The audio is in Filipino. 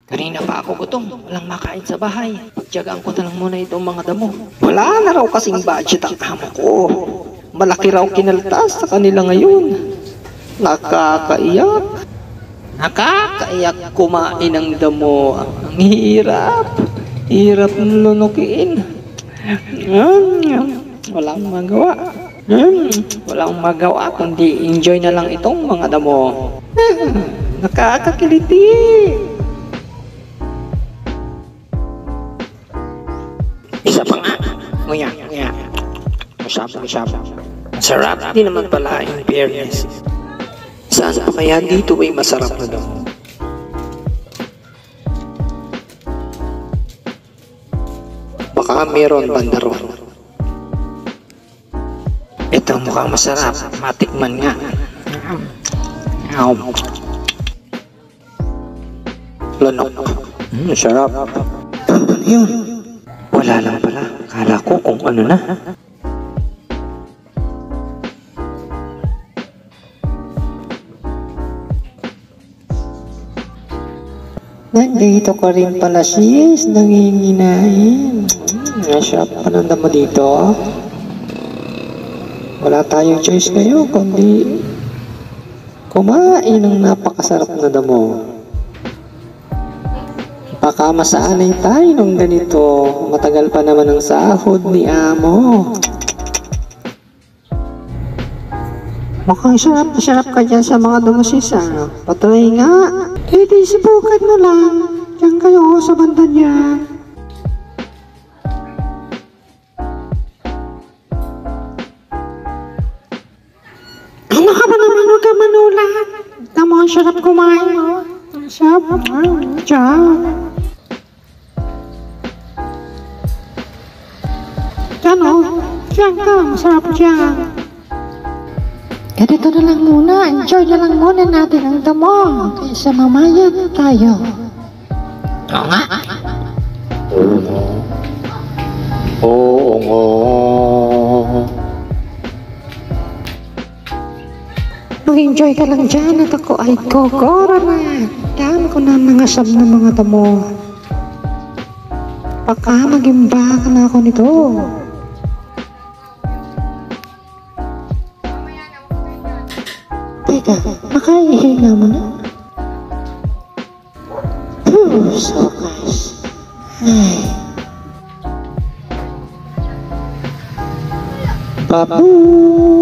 Kanina pa ako gutom, walang makain sa bahay. Pagtiyagaan ko na lang muna itong mga damo. Wala na raw kasing budget ang amo ko. Malaki raw kinaltas sa kanila ngayon. Nakakaiyak. Nakakaiyak kumain ng damo. Ang hirap. Hirap lunukin. Walang magawa. Walang magawa kundi enjoy na lang itong mga damo. Nakakakiliti. Isa pa nga. Nguya, nguya. Masarap. Sarap din naman pala in fairness. Saan pa kaya dito ay masarap na daw? Baka meron banda ron. Ito mukhang masarap. Matikman nga. Lanok. Sarap. Ano yun? Wala lang pala. Kala ko kung ano na. Nandito ka rin pala sis. Nanginginain. Nasarap pa ng damo dito. Wala tayong choice ngayon kundi kumain ng napakasarap na damo. Baka masanay tayo nung ganito. Matagal pa naman ang sahod ni amo. Mukhang sarap na sarap ka dyan sa mga dumusis Patry nga. Eh di subukan mo lang. Diyan kayo sa banda niya. Ano ka ba naman? Huwag ka manulat. Tama ang sarap kumain mo. Sarap. Diyan. Diyan ka, masarap dyan. Eh dito na lang muna, enjoy na lang muna natin ang damo. Kaysa mamaya tayo. Oo nga. Oo nga. Mag-enjoy ka lang dyan at ako ay gogora na. Dami ko na nangasab ng mga damo. Baka mag-imba ka na ako nito. Teka, makaihinga mo na. Sokas. Ay. Babu!